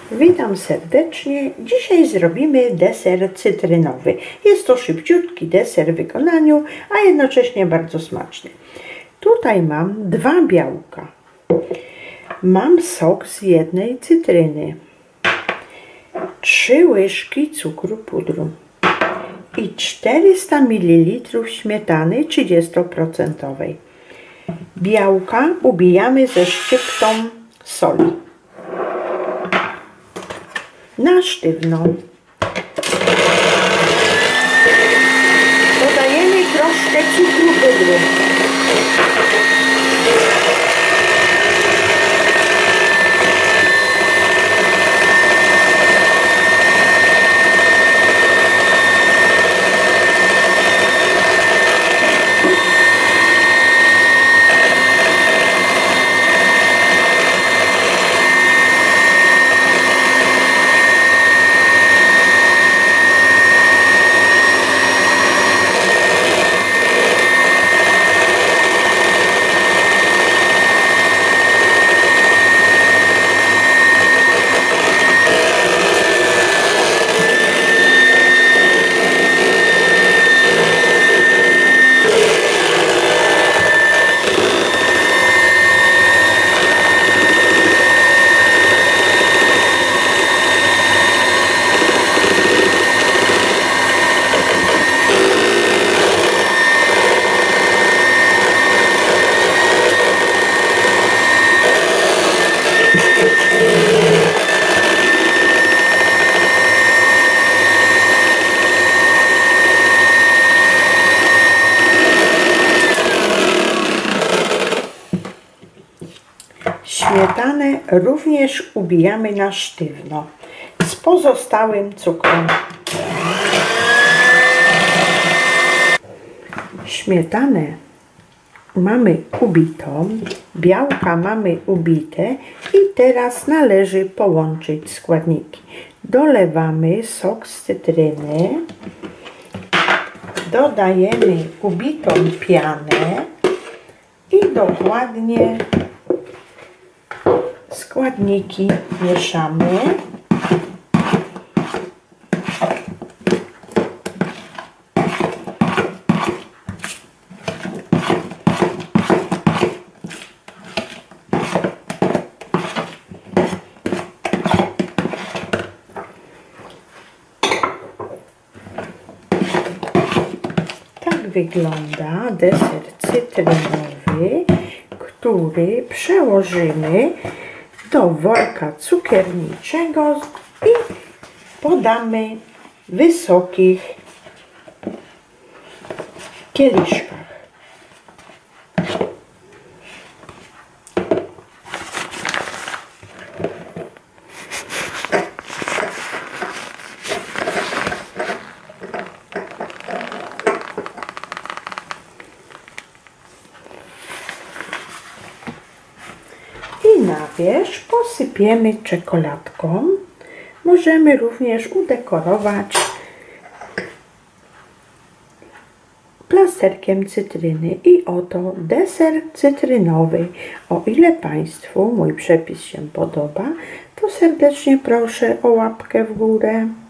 Witam serdecznie. Dzisiaj zrobimy deser cytrynowy. Jest to szybciutki deser w wykonaniu, a jednocześnie bardzo smaczny. Tutaj mam 2 białka. Mam sok z jednej cytryny. 3 łyżki cukru pudru i 400 ml śmietany 30%. Białka ubijamy ze szczyptą soli. Na sztywno. Dodajemy troszkę cukru pudru. Śmietanę również ubijamy na sztywno z pozostałym cukrem. Śmietanę mamy ubitą, białka mamy ubite i teraz należy połączyć składniki. Dolewamy sok z cytryny, dodajemy ubitą pianę i dokładnie składniki mieszamy. Tak wygląda deser cytrynowy, który przełożymy do worka cukierniczego i podamy w wysokich kieliszkach. I na wierzch posypiemy czekoladką. Możemy również udekorować plasterkiem cytryny. I oto deser cytrynowy. O ile Państwu mój przepis się podoba, to serdecznie proszę o łapkę w górę.